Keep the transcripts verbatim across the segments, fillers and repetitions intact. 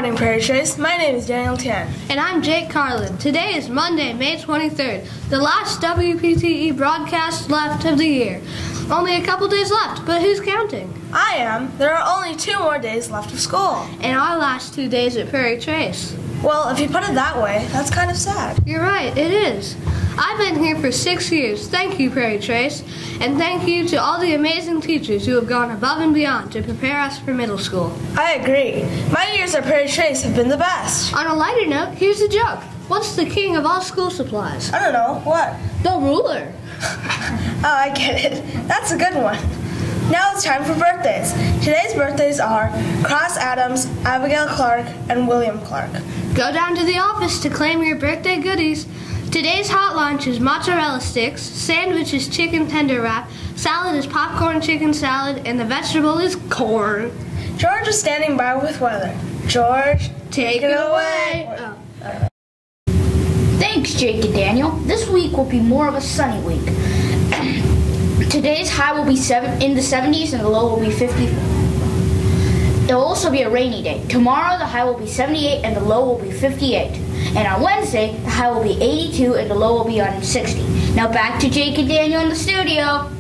morning, Prairie Trace. My name is Daniel Tan. And I'm Jake Carlin. Today is Monday, May twenty-third, the last W P T E broadcast left of the year. Only a couple days left, but who's counting? I am. There are only two more days left of school. And our last two days at Prairie Trace. Well, if you put it that way, that's kind of sad. You're right, it is. I've been here for six years. Thank you, Prairie Trace. And thank you to all the amazing teachers who have gone above and beyond to prepare us for middle school. I agree. My years at Prairie Trace have been the best. On a lighter note, here's a joke. What's the king of all school supplies? I don't know. What? The ruler. Oh, I get it. That's a good one. Now it's time for birthdays. Today's birthdays are Cross Adams, Abigail Clark, and William Clark. Go down to the office to claim your birthday goodies. Today's hot lunch is mozzarella sticks, sandwich is chicken tender wrap, salad is popcorn chicken salad, and the vegetable is corn. George is standing by with weather. George, take, take it away. away. Oh. Uh, Thanks, Jake and Daniel. This week will be more of a sunny week. Today's high will be seven, in the seventies and the low will be fifty. It will also be a rainy day. Tomorrow the high will be seventy-eight and the low will be fifty-eight. And on Wednesday the high will be eighty-two and the low will be on sixty. Now back to Jake and Daniel in the studio.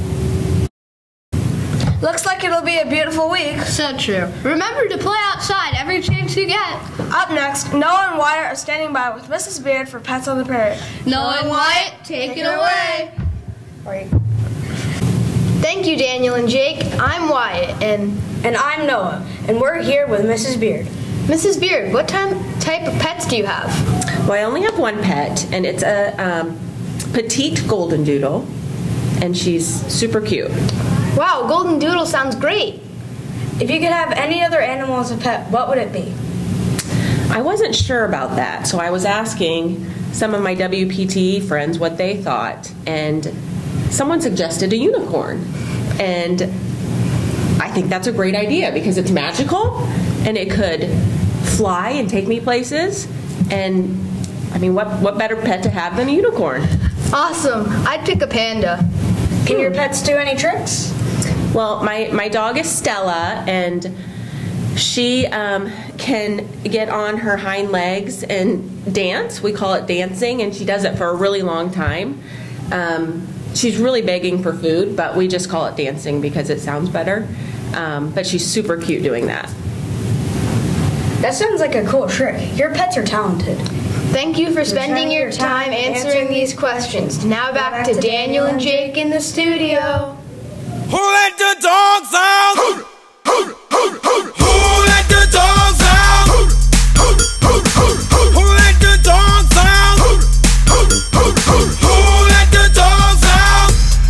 Looks like it'll be a beautiful week. So true. Remember to play outside every chance you get. Up next, Noah and Wyatt are standing by with Missus Beard for Pets on the Prairie. Noah and Wyatt, take, take it, it away. away. Thank you, Daniel and Jake. I'm Wyatt, and and I'm Noah, and we're here with Missus Beard. Missus Beard, what time, type of pets do you have? Well, I only have one pet, and it's a um, petite golden doodle, and she's super cute. Wow, golden doodle sounds great. If you could have any other animal as a pet, what would it be? I wasn't sure about that, so I was asking some of my W P T E friends what they thought, and someone suggested a unicorn. And I think that's a great idea because it's magical, and it could fly and take me places, and I mean, what, what better pet to have than a unicorn? Awesome. I'd pick a panda. Can your pets do any tricks? Well, my, my dog is Stella, and she um, can get on her hind legs and dance. We call it dancing, and she does it for a really long time. Um, she's really begging for food, but we just call it dancing because it sounds better. Um, but she's super cute doing that. That sounds like a cool trick. Your pets are talented. Thank you for spending your time answering these questions. Now back to Daniel and Jake in the studio. Who let the dogs out? Who, who, who, who, who let the dogs out? Who, who, who, who, who, who let the dogs out? Who, who, who, who, who let the dogs out?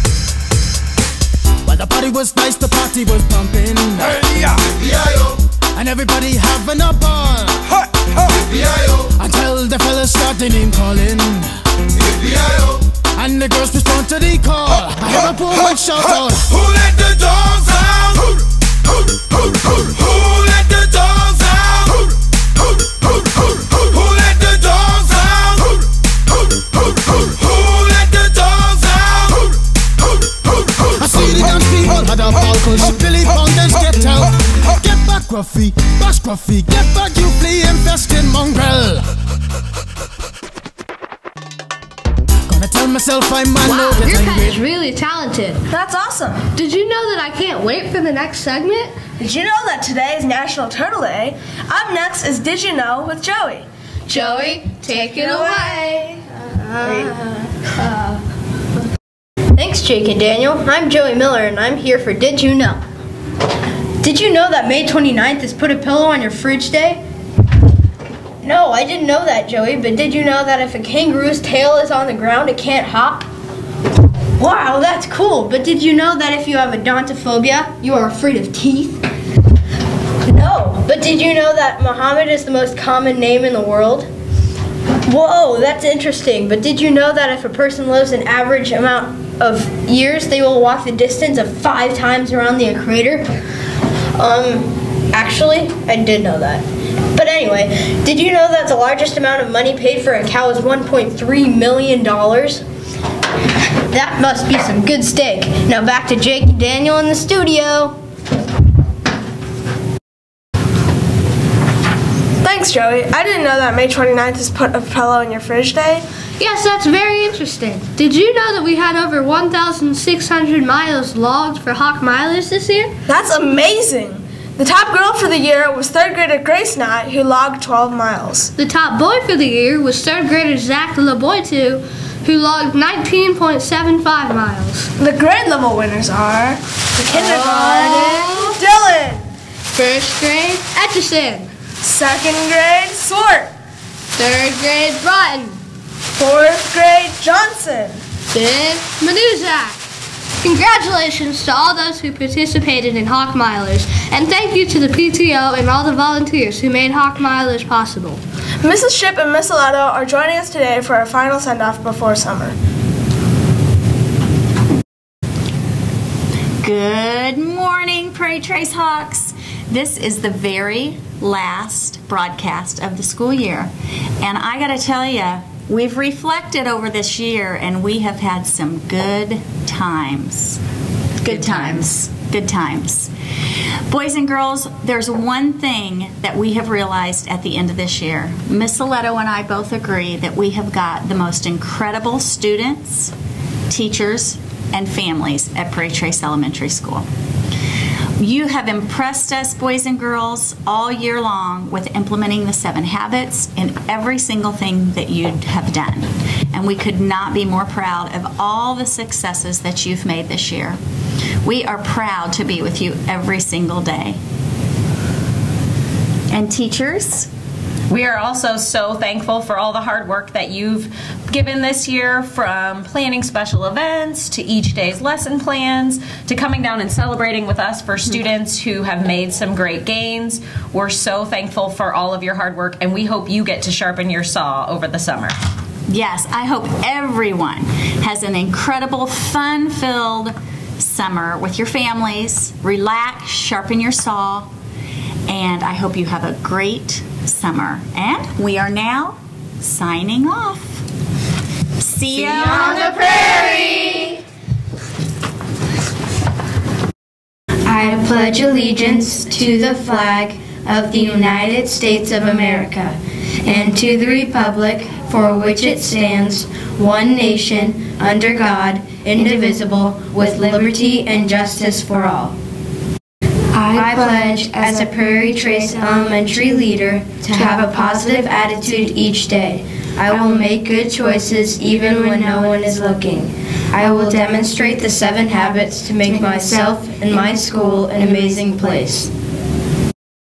Well, the party was nice, the party was pumping. Hey, yeah. And everybody having a ball. Hey, hey. Until the fellas started name calling. And the girls respond to the call. I have a poor one shout out. Who let the dogs out? Who, who, who, who, who let the dogs out? Who, who, who, who, who, who let the dogs out? Who, who, who, who, who let the dogs out? Who, who, who, who, I see the dance people had a ball cause Billy Fountains get out. Get back, Gruffy, bash Gruffy, get back, you flea infested mongrel. I tell myself I'm my wow, no your pet is really talented. That's awesome. Did you know that I can't wait for the next segment? Did you know that today is National Turtle Day? Up next is Did You Know with Joey. Joey, take it away. Uh, uh, Thanks, Jake and Daniel. I'm Joey Miller, and I'm here for Did You Know? Did you know that May twenty-ninth is Put a Pillow on Your Fridge Day? No, I didn't know that, Joey, but did you know that if a kangaroo's tail is on the ground, it can't hop? Wow, that's cool, but did you know that if you have odontophobia, you are afraid of teeth? No, but did you know that Muhammad is the most common name in the world? Whoa, that's interesting, but did you know that if a person lives an average amount of years, they will walk the distance of five times around the equator? Um, actually, I did know that. But anyway, did you know that the largest amount of money paid for a cow is one point three million dollars? That must be some good steak. Now back to Jake and Daniel in the studio. Thanks, Joey. I didn't know that May twenty-ninth is Put a Pillow in Your Fridge Day. Yes, that's very interesting. Did you know that we had over one thousand six hundred miles logged for Hawk Milers this year? That's amazing. The top girl for the year was third grader Grace Knott, who logged twelve miles. The top boy for the year was third grader Zach LeBoytu, who logged nineteen point seven five miles. The grade level winners are the kindergarten Oh. Dylan, First grade, Etchison. second grade Swart, Third grade, Broughton. fourth grade Johnson. Fifth, Manuzak. Congratulations to all those who participated in Hawk Milers, and thank you to the P T O and all the volunteers who made Hawk Milers possible. Missus Ship and Miss Aletto are joining us today for our final send-off before summer. Good morning, Prairie Trace Hawks. This is the very last broadcast of the school year, and I got to tell you, we've reflected over this year, and we have had some good times. Good times. Good times. Boys and girls, there's one thing that we have realized at the end of this year. Miss Aletto and I both agree that we have got the most incredible students, teachers, and families at Prairie Trace Elementary School. You have impressed us, boys and girls, all year long with implementing the seven habits in every single thing that you have done. And we could not be more proud of all the successes that you've made this year. We are proud to be with you every single day. And teachers? We are also so thankful for all the hard work that you've given this year, from planning special events to each day's lesson plans to coming down and celebrating with us for students who have made some great gains. We're so thankful for all of your hard work, and we hope you get to sharpen your saw over the summer. Yes, I hope everyone has an incredible, fun-filled summer with your families. Relax, sharpen your saw, and I hope you have a great summer. And we are now signing off. See you on the prairie. I pledge allegiance to the flag of the United States of America and to the republic for which it stands, one nation, under God, indivisible, with liberty and justice for all. I pledge, as a Prairie Trace Elementary leader, to have a positive attitude each day. I will make good choices even when no one is looking. I will demonstrate the seven habits to make myself and my school an amazing place.